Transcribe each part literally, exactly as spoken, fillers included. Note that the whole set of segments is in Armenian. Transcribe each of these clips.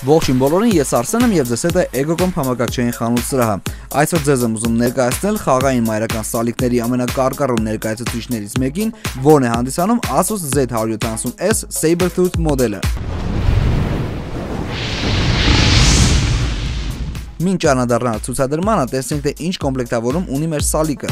Ողջույն բոլորին, ես Արսեն եմ եւ ձեզ հետ է Egocom համակարգչային խանութ սրահը։ Այսօր ձեզ եմ ուզում ներկայացնել խաղային մայրական սալիկների ամենակարկառուն ներկայացուցիչներից մեկին, որն է հանդիսանում Asus Z one seventy S Sabertooth մոդելը։ Մինչ անդրադառնալ ցուցադրմանը, տեսնենք թե ինչ կոմպլեկտավորում ունի մեր սալիկը։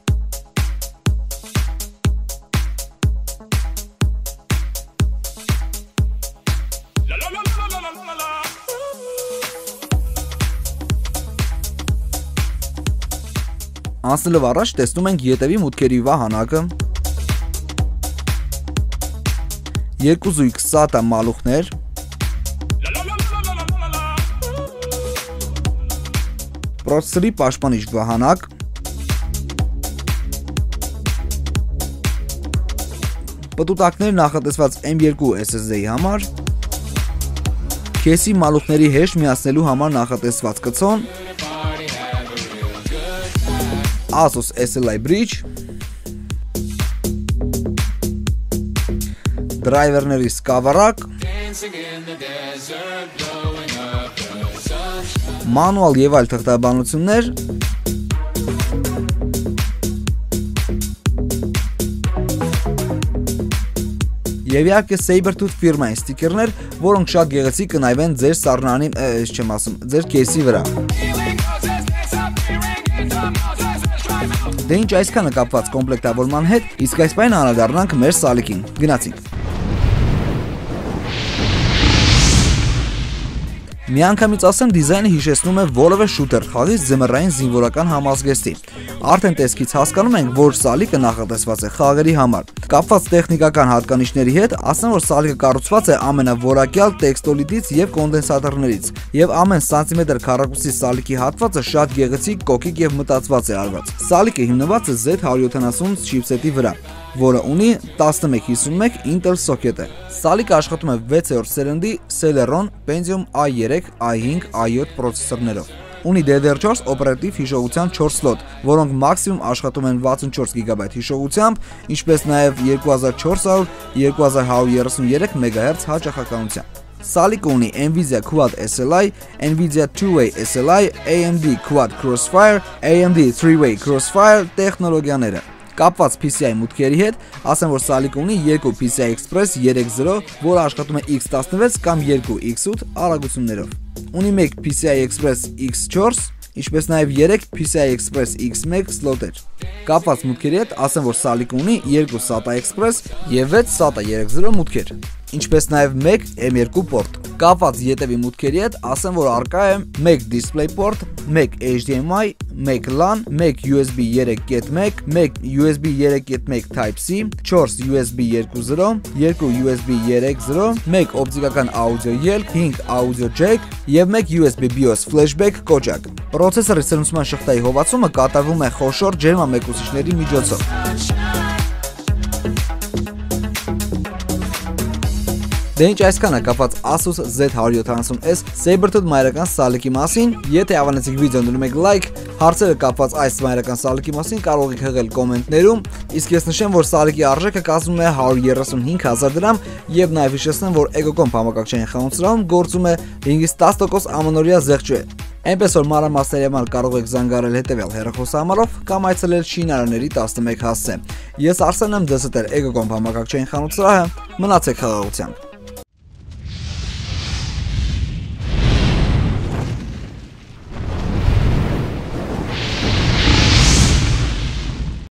Անցնելով առաջ տեսնում ենք ետևի մուտքերի վահանակը, երկու զույգ սատա մալուխներ, պրոցեսորի պաշտպանիչ վահանակ, պտուտակներ նախատեսված M two S S D-ի համար, քեսի մալուխների հեշտ միացնելու համար նախատեսված կցոն, Asus S L I Bridge, դրայվերների սկավառակ, մանուալ եւ այլ թղթաբանություններ, եւ իհարկե Sabertooth ֆիրմայի ստիկերներ, որոնք շատ գեղեցիկ կնայվեն ձեր սառնանի, ես չեմ ասում, ձեր կեսի վրա։ Դե ինչ այսքանը կապված կոմպլեկտավորման հետ, իսկ այս պայն անդրադառնանք մեր սալիկին։ Գնացինք։ Միանգամից ասեմ, դիզայնը հիշեցնում է որևէ շուտեր խաղից ձմեռային զինվորական համազգեստի։ Արդեն տեսքից հասկանում ենք, որ սալիկը նախատեսված է խաղերի համար։ Կապված տեխնիկական հատկանիշների հետ, ասեմ, որ սալիկը կառուցված է ամենավորակյալ տեքստոլիտից եւ կոնդենսատորներից, եւ ամեն սանտիմետր քառակուսի սալիկի հատվածը շատ գեղեցիկ, կոկիկ եւ մտածված է արված։ Սալիկը հիմնված է Z one seventy չիպսետի վրա, որը ունի eleven fifty-one Intel սոկետ է։ Սալիկը աշխատում է վեցերորդ սերնդի Celeron Pentium i three, i five, i seven պրոցեսորներով։ Ունի D D R four օպերատիվ հիշողության four սլոտ, որոնք մաքսիմում աշխատում են sixty-four գիգաբայթ հիշողությամբ, ինչպես նաև twenty-four hundred, twenty-one thirty-three մեգահերց հաճախականությամբ։ Սալիկը ունի Nvidia Quad S L I, Nvidia two-way S L I, A M D Quad Crossfire, A M D three-way Crossfire տեխնոլոգիաները։ Կապված P C I մուտքերի հետ, ասեմ, որ սալիկը ունի two P C I Express three point zero, որը աշխատում է X sixteen կամ two X eight արագություններով։ Ունի one P C I Express X four, ինչպես նաև three P C I Express X one սլոտեր։ Կապված մուտքերի հետ, ասեմ, որ սալիկը ունի two SATA Express եւ six SATA three point zero մուտքեր, ինչպես նաև one M two պորտ։ Կապված ետևի մուտքերի հետ, ասեմ, որ առկա է one DisplayPort, one H D M I, one LAN, one U S B three point one, one U S B three point one Type-C, four U S B two point zero, two U S B three point zero, one օպտիկական աուդիո ելք, five audio jack եւ one U S B BIOS flashback կոճակ։ Պրոցեսորի սրընթացման շղթայի հովացումը կատարվում է խոշոր ջերմամեկուսիչների միջոցով։ Դե ինչ այսքանը կապված Asus Z one seventy S Sabertooth մայրական սալիկի մասին, եթե հավանեցիք վիդեոն դնում եք լայք, հարցերը կապված այս մայրական սալիկի մասին կարող եք հղել կոմենտներում, իսկ ես նշեմ, որ սալիկի արժեքը կազմում է one hundred thirty-five thousand դրամ եւ նաեւ հիշեցնեմ, որ Egocom համակարգչային խանութ սրահում գործում է five-ից ten տոկոս ամանորյա զեղչուհի։ Այնպես որ մանրամասների համար կարող եք զանգարել հետևյալ հեռախոսահամարով կամ այցելել Շինարարների eleven հասցե։ Ես Արսեն եմ, դες հետ էր Egocom համակարգչային խանութ սրահը, մնացեք խաղաղությամբ։